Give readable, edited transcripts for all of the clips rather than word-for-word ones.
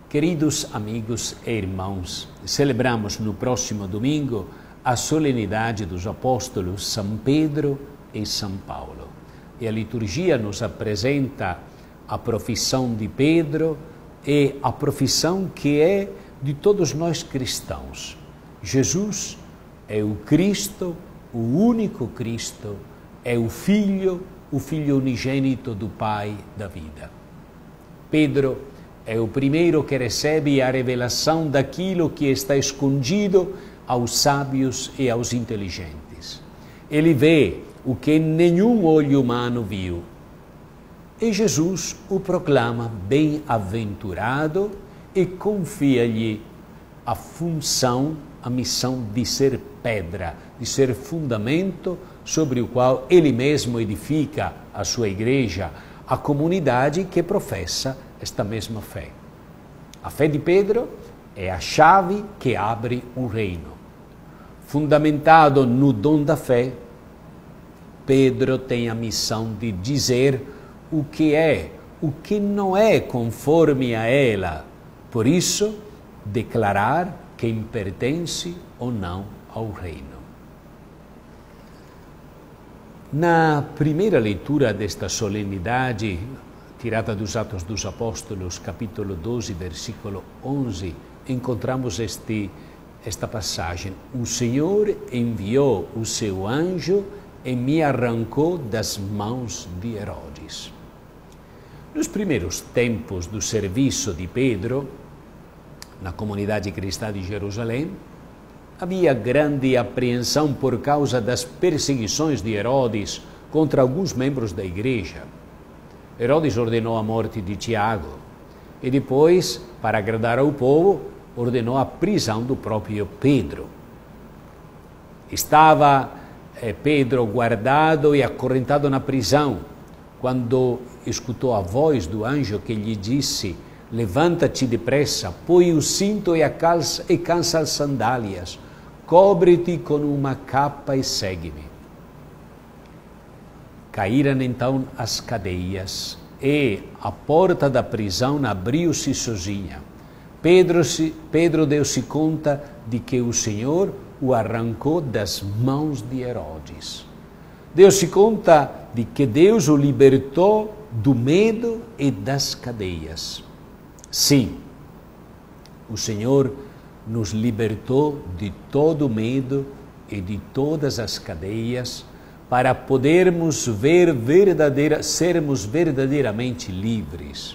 Queridos amigos e irmãos, celebramos no próximo domingo a solenidade dos apóstolos São Pedro e São Paulo. E a liturgia nos apresenta a profissão de Pedro e a profissão que é de todos nós cristãos. Jesus é o Cristo, o único Cristo, é o Filho unigênito do Pai da vida. Pedro é o primeiro que recebe a revelação daquilo que está escondido aos sábios e aos inteligentes. Ele vê o que nenhum olho humano viu. E Jesus o proclama bem-aventurado e confia-lhe a função, a missão de ser pedra, de ser fundamento sobre o qual ele mesmo edifica a sua igreja, a comunidade que professa esta mesma fé. A fé de Pedro é a chave que abre o reino. Fundamentado no dom da fé, Pedro tem a missão de dizer o que não é conforme a ela. Por isso, declarar quem pertence ou não ao reino. Na primeira leitura desta solenidade, tirada dos Atos dos Apóstolos, capítulo 12, versículo 11, encontramos esta passagem. O Senhor enviou o seu anjo e me arrancou das mãos de Herodes. Nos primeiros tempos do serviço de Pedro, na comunidade cristã de Jerusalém, havia grande apreensão por causa das perseguições de Herodes contra alguns membros da igreja. Herodes ordenou a morte de Tiago e depois, para agradar ao povo, ordenou a prisão do próprio Pedro. Estava Pedro guardado e acorrentado na prisão, quando escutou a voz do anjo que lhe disse: levanta-te depressa, põe o cinto e calça as sandálias, cobre-te com uma capa e segue-me. Caíram então as cadeias e a porta da prisão abriu-se sozinha. Pedro deu-se conta de que o Senhor o arrancou das mãos de Herodes. Deu-se conta de que Deus o libertou do medo e das cadeias. Sim, o Senhor nos libertou de todo o medo e de todas as cadeias para podermos sermos verdadeiramente livres.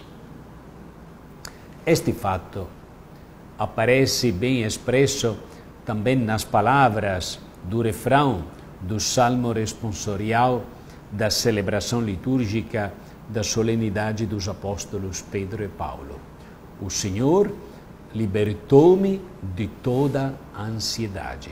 Este fato aparece bem expresso também nas palavras do refrão do Salmo responsorial da celebração litúrgica da solenidade dos apóstolos Pedro e Paulo. O Senhor libertou-me de toda a ansiedade.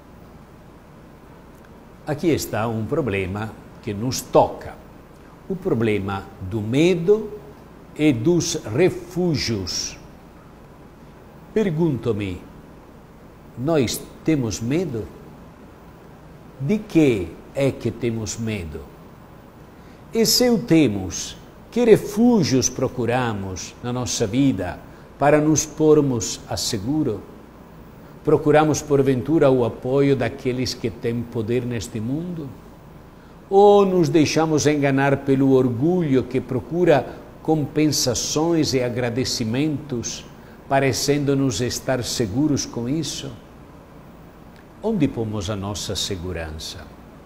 Aqui está um problema que nos toca, o problema do medo e dos refúgios. Pergunto-me, nós temos medo? De que é que temos medo? E se o temos, que refúgios procuramos na nossa vida para nos pormos a seguro? Procuramos, porventura, o apoio daqueles que têm poder neste mundo? Ou nos deixamos enganar pelo orgulho que procura compensações e agradecimentos, parecendo-nos estar seguros com isso? Onde pomos a nossa segurança?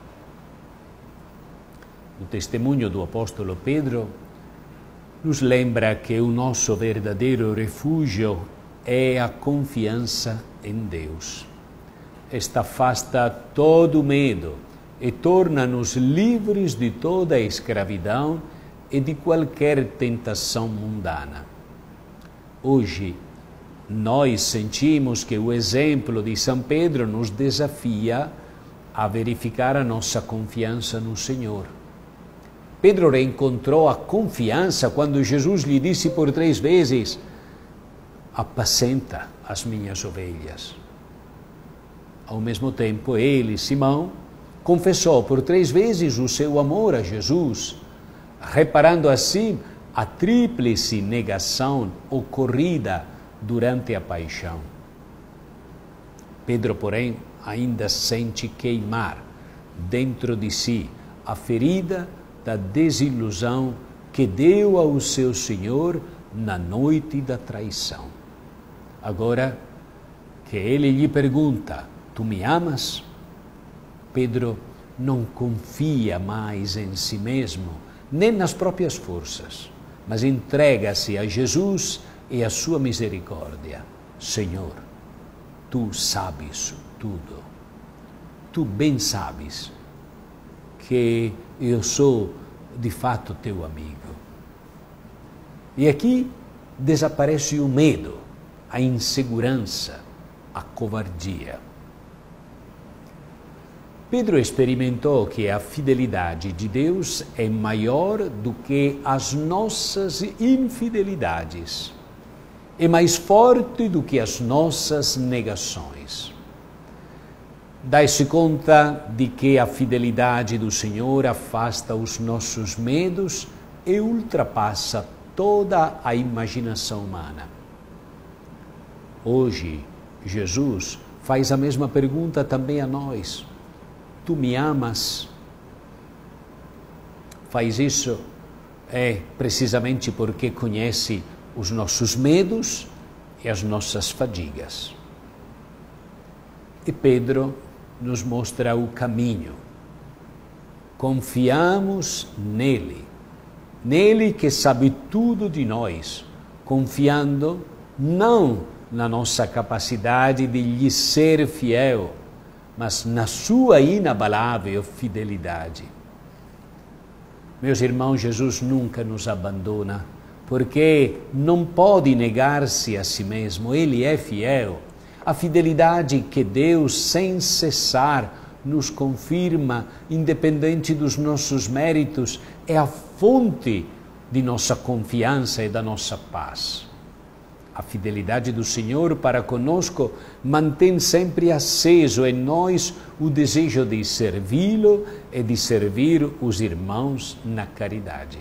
O testemunho do apóstolo Pedro nos lembra que o nosso verdadeiro refúgio é a confiança em Deus. Esta afasta todo o medo e torna-nos livres de toda a escravidão e de qualquer tentação mundana. Hoje, nós sentimos que o exemplo de São Pedro nos desafia a verificar a nossa confiança no Senhor. Pedro reencontrou a confiança quando Jesus lhe disse por 3 vezes: apacenta as minhas ovelhas. Ao mesmo tempo, ele, Simão, confessou por 3 vezes o seu amor a Jesus, reparando assim a tríplice negação ocorrida durante a paixão. Pedro, porém, ainda sente queimar dentro de si a ferida da desilusão que deu ao seu Senhor na noite da traição. Agora que ele lhe pergunta: tu me amas? Pedro não confia mais em si mesmo, nem nas próprias forças, mas entrega-se a Jesus e a sua misericórdia. Senhor, tu sabes tudo. Tu bem sabes que eu sou de fato teu amigo. E aqui desaparece o medo, a insegurança, a covardia. Pedro experimentou que a fidelidade de Deus é maior do que as nossas infidelidades, é mais forte do que as nossas negações. Dai-se conta de que a fidelidade do Senhor afasta os nossos medos e ultrapassa toda a imaginação humana. Hoje, Jesus faz a mesma pergunta também a nós. Tu me amas? Faz isso precisamente porque conhece os nossos medos e as nossas fadigas. E Pedro nos mostra o caminho. Confiamos nele, nele que sabe tudo de nós, confiando não na nossa capacidade de lhe ser fiel, mas na sua inabalável fidelidade. Meus irmãos, Jesus nunca nos abandona, porque não pode negar-se a si mesmo, ele é fiel. A fidelidade que Deus, sem cessar, nos confirma, independente dos nossos méritos, é a fonte de nossa confiança e da nossa paz. A fidelidade do Senhor para conosco mantém sempre aceso em nós o desejo de servi-lo e de servir os irmãos na caridade.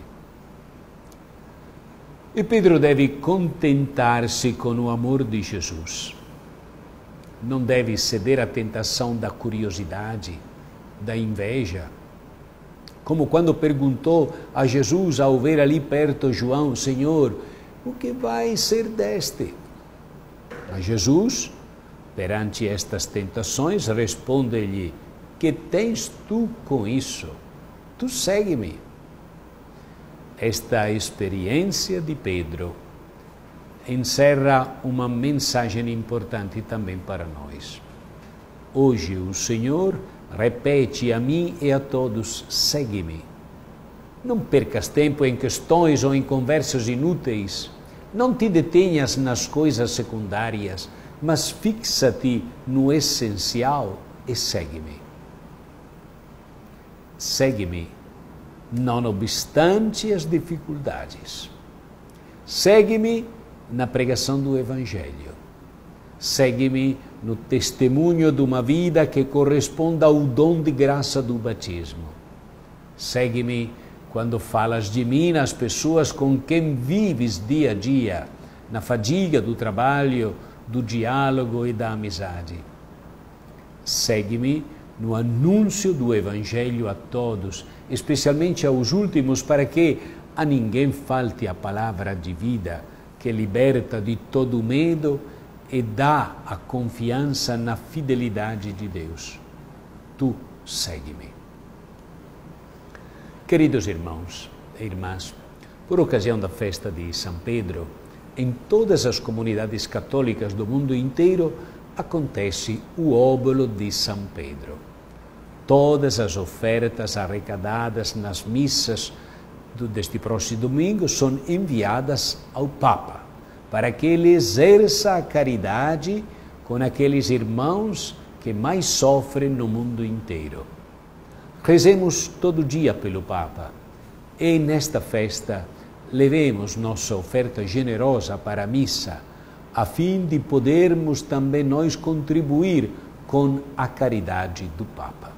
E Pedro deve contentar-se com o amor de Jesus. Não deve ceder à tentação da curiosidade, da inveja. Como quando perguntou a Jesus ao ver ali perto João: Senhor, o que vai ser deste? Mas Jesus, perante estas tentações, responde-lhe: que tens tu com isso? Tu segue-me. Esta experiência de Pedro encerra uma mensagem importante também para nós. Hoje o Senhor repete a mim e a todos: segue-me. Não percas tempo em questões ou em conversas inúteis. Não te detenhas nas coisas secundárias, mas fixa-te no essencial e segue-me. Segue-me, não obstante as dificuldades. Segue-me na pregação do Evangelho. Segue-me no testemunho de uma vida que corresponda ao dom de graça do batismo. Segue-me quando falas de mim nas pessoas com quem vives dia a dia, na fadiga do trabalho, do diálogo e da amizade. Segue-me no anúncio do Evangelho a todos, especialmente aos últimos, para que a ninguém falte a palavra de vida, que liberta de todo medo e dá a confiança na fidelidade de Deus. Tu segue-me. Queridos irmãos e irmãs, por ocasião da festa de São Pedro, em todas as comunidades católicas do mundo inteiro acontece o óbolo de São Pedro. Todas as ofertas arrecadadas nas missas deste próximo domingo são enviadas ao Papa, para que ele exerça a caridade com aqueles irmãos que mais sofrem no mundo inteiro. Rezemos todo dia pelo Papa e nesta festa levemos nossa oferta generosa para a missa, a fim de podermos também nós contribuir com a caridade do Papa.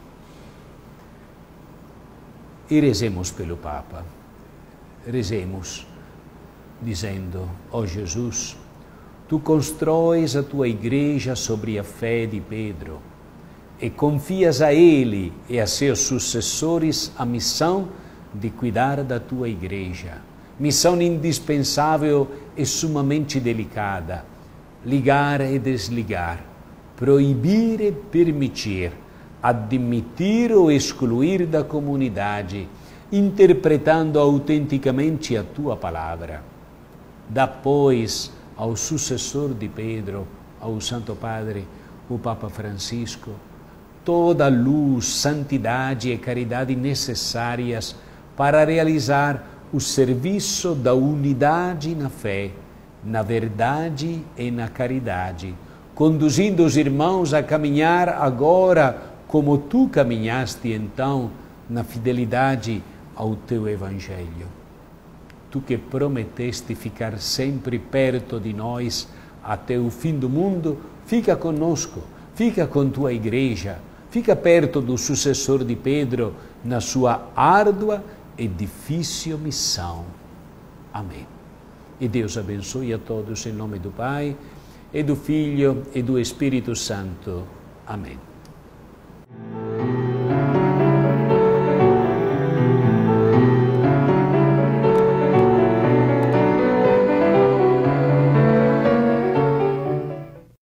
E rezemos pelo Papa. Rezemos dizendo: ó Jesus, tu constróis a tua igreja sobre a fé de Pedro e confias a ele e a seus sucessores a missão de cuidar da tua igreja. Missão indispensável e sumamente delicada. Ligar e desligar, proibir e permitir, admitir ou excluir da comunidade, interpretando autenticamente a tua palavra. Dá, pois, ao sucessor de Pedro, ao Santo Padre, o Papa Francisco, toda a luz, santidade e caridade necessárias para realizar o serviço da unidade na fé, na verdade e na caridade, conduzindo os irmãos a caminhar agora como tu caminhaste então na fidelidade ao teu Evangelho. Tu que prometeste ficar sempre perto de nós até o fim do mundo, fica conosco, fica com tua igreja, fica perto do sucessor de Pedro na sua árdua e difícil missão. Amém. E Deus abençoe a todos em nome do Pai, e do Filho, e do Espírito Santo. Amém.